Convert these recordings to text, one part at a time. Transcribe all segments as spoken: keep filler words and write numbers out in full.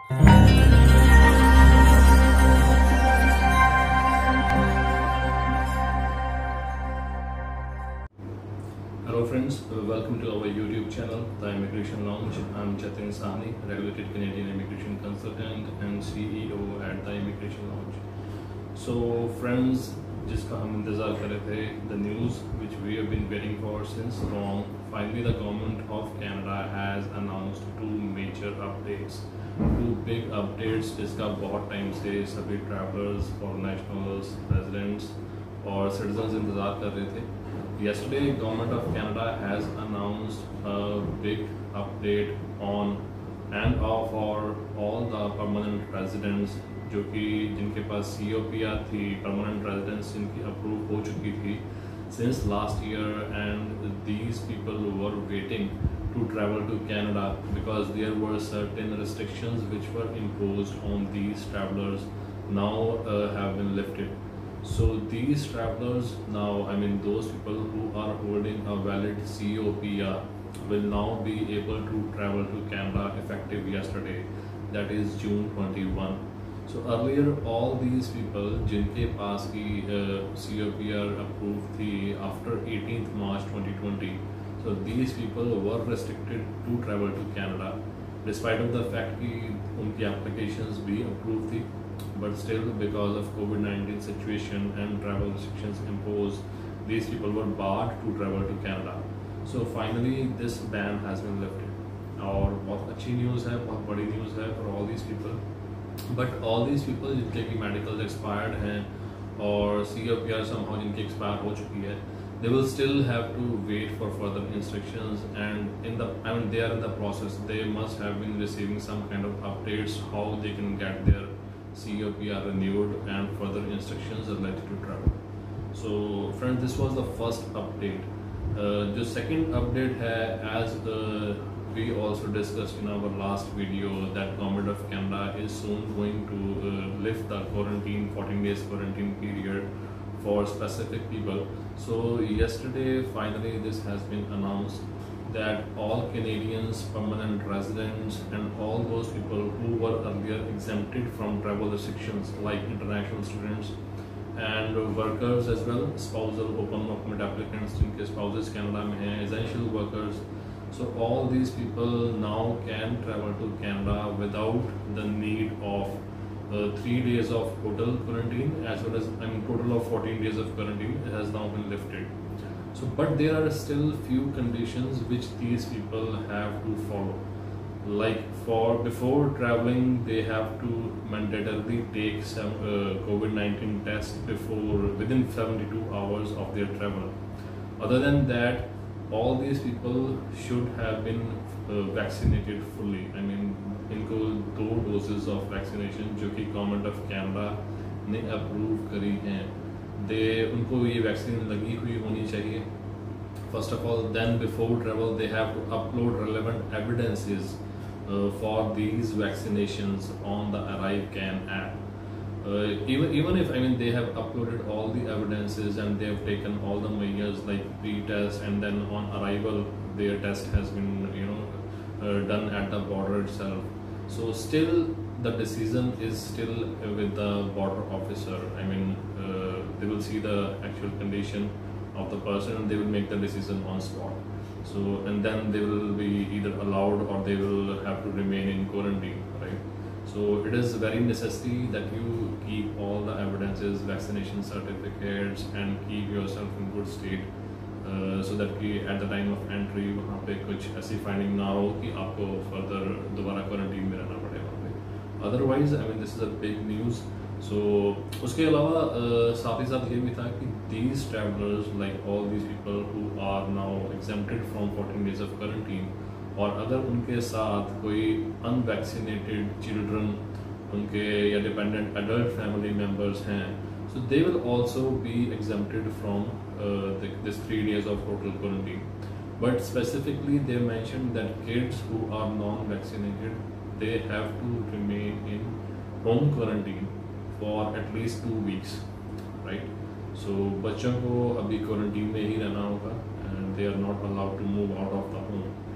Hello friends, uh, welcome to our YouTube channel, The Immigration Lounge. I'm Jatin Sahni, Regulated Canadian Immigration Consultant and C E O at The Immigration Lounge. So friends, जिसका हम इंतज़ार कर रहे थे, the news which we have been waiting for since long, finally the government of Canada has announced two major updates. Two big updates जिसका बहुत time से सभी travelers, foreign nationals, residents और citizens इंतज़ार कर रहे थे. Yesterday, Government of Canada has announced a big update on and for all the permanent residents जो कि जिनके पास C O P R थी, permanent residents जिनकी approve हो चुकी थी since last year, and these people were waiting to travel to Canada because there were certain restrictions which were imposed on these travelers now uh, have been lifted. So these travelers now, I mean those people who are holding a valid C O P R will now be able to travel to Canada effective yesterday, that is June twenty-first. So earlier all these people जिनके पास की uh, C O P R approved थी after eighteenth March twenty twenty, so these people were restricted to travel to Canada despite of the fact कि उनकी applications भी approved थी. But still, because of COVID nineteen situation and travel restrictions imposed, these people were barred to travel to Canada. So finally, this ban has been lifted. और बहुत अच्छी news है, बहुत बड़ी न्यूज़ है for all these people. But all these people जिनके की medicals expired हैं और C O P R somehow जिनकी expire हो चुकी है, they will still have to wait for further instructions, and in the I mean they are in the process. They must have been receiving some kind of updates how they can get their C O P R renewed and further instructions related to travel. So friends, this was the first update. Uh, the second update है, as uh, we also discussed in our last video, that Government of Canada is soon going to uh, lift the quarantine, fourteen days quarantine period for specific people. So yesterday finally this has been announced that all Canadians, permanent residents and all those people who were earlier exempted from travel restrictions like international students and workers as well, spousal open document applicants जिनके spouses Canada में हैं, essential workers, so all these people now can travel to Canada without the need of uh, three days of hotel quarantine, as well as I mean total of fourteen days of quarantine has now been lifted. So, but there are still few conditions which these people have to follow. Like for before traveling, they have to mandatorily take some uh, COVID nineteen test before within seventy-two hours of their travel. Other than that, all these people should have been uh, vaccinated fully. I mean, इनको दो doses of vaccination जो कि Government of Canada ने approve करी हैं, they उनको ये vaccine लगी हुई होनी चाहिए. First of all, then before travel they have to upload relevant evidences uh, for these vaccinations on the ArriveCan app. Uh, even even if I mean they have uploaded all the evidences and they have taken all the measures like pre-test, and then on arrival their test has been you know uh, done at the border itself. So still the decision is still with the border officer. I mean uh, they will see the actual condition of the person and they will make the decision on spot. So and then they will be either allowed or they will have to remain in quarantine, right? So it is very necessary that you keep all the evidences, vaccination certificates, and keep yourself in good state, uh, so that कि at the time of entry वहाँ पे कुछ ऐसी finding ना हो कि आपको further दोबारा quarantine में रहना पड़े वहाँ पे. Otherwise, I mean this is a big news. So उसके अलावा uh, साथ ही साथ ये भी था कि these travelers, like all these people who are now exempted from fourteen days of quarantine, और अगर उनके साथ कोई unvaccinated children उनके या dependent adult family members हैं, so they will also be exempted from uh, the, this three days of total quarantine. But specifically they mentioned that kids who are non-vaccinated, they have to remain in home quarantine for at least two weeks, right? So बच्चों को अभी quarantine में ही रहना होगा and they are not allowed to move out of the home.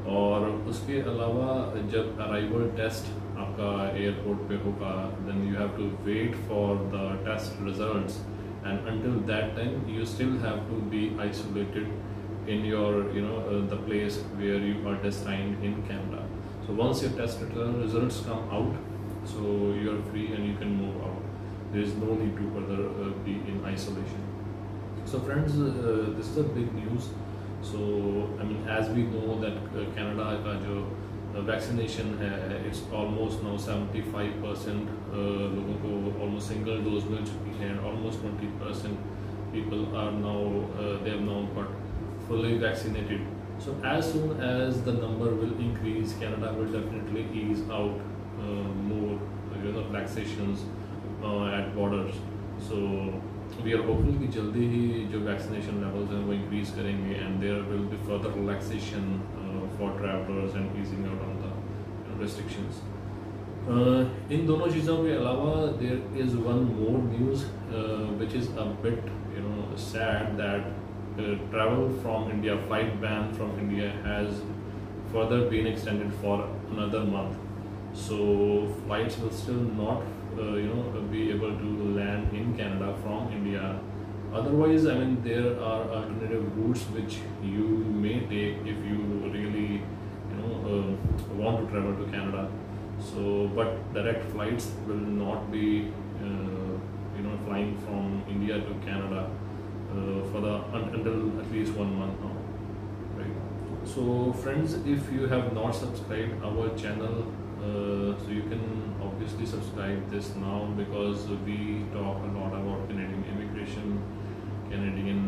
और उसके अलावा जब अराइवल टेस्ट आपका एयरपोर्ट पे होगा, then you have to wait for the test results, and until that time you still have to be isolated in your you know uh, the place where you are destined in Canada. So once your test results come out, so you are free and you can move out. There is no need to further uh, be in isolation. So friends, uh, this is a big news. So I mean, as we know that uh, Canada का जो uh, vaccination है, it's almost now seventy-five percent uh, लोगों को almost single dose मिल चुकी है, and almost twenty percent people are now uh, they have now got fully vaccinated. So as soon as the number will increase, Canada will definitely ease out uh, more you know relaxations uh, at borders. So we are hopeful कि जल्दी ही जो vaccination levels हैं वो increase करेंगे, and there will be further relaxation uh, for travelers and easing out on the you know, restrictions. Uh, इन दोनों चीज़ों के अलावा there is one more news uh, which is a bit you know sad that Uh, travel from India, flight ban from India has further been extended for another month. So flights will still not, uh, you know, be able to land in Canada from India. Otherwise, I mean, there are alternative routes which you may take if you really, you know, uh, want to travel to Canada. So, but direct flights will not be, uh, you know, flying from India to Canada. Uh, for the until at least one month now, right? So friends, if you have not subscribed our channel, uh, so you can obviously subscribe this now, because we talk a lot about Canadian immigration, Canadian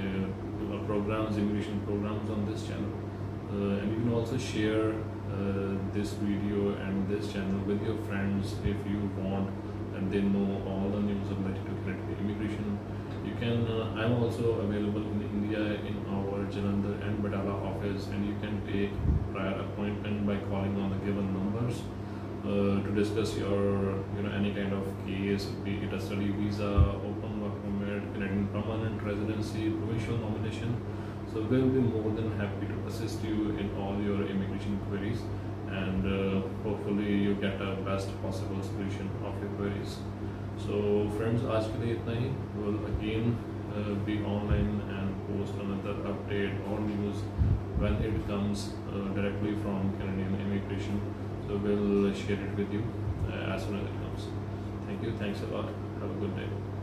uh, programs, immigration programs on this channel, uh, and you can also share uh, this video and this channel with your friends if you want, and they know all the news related to Canadian immigration. You can, uh, I'm also available in India in our Jalandhar and Batala office, and you can take prior appointment by calling on the given numbers uh, to discuss your, you know, any kind of case, be it a study visa, open work permit, Canadian permanent residency, provincial nomination. So we'll be more than happy to assist you in all your immigration queries, and uh, hopefully you get a best possible solution of your queries. So friends, आज के लिए इतना ही. We'll again uh, be online and post another update or news when it comes uh, directly from Canadian immigration. So we'll share it with you uh, as soon as it comes. Thank you. Thanks a lot. Have a good day.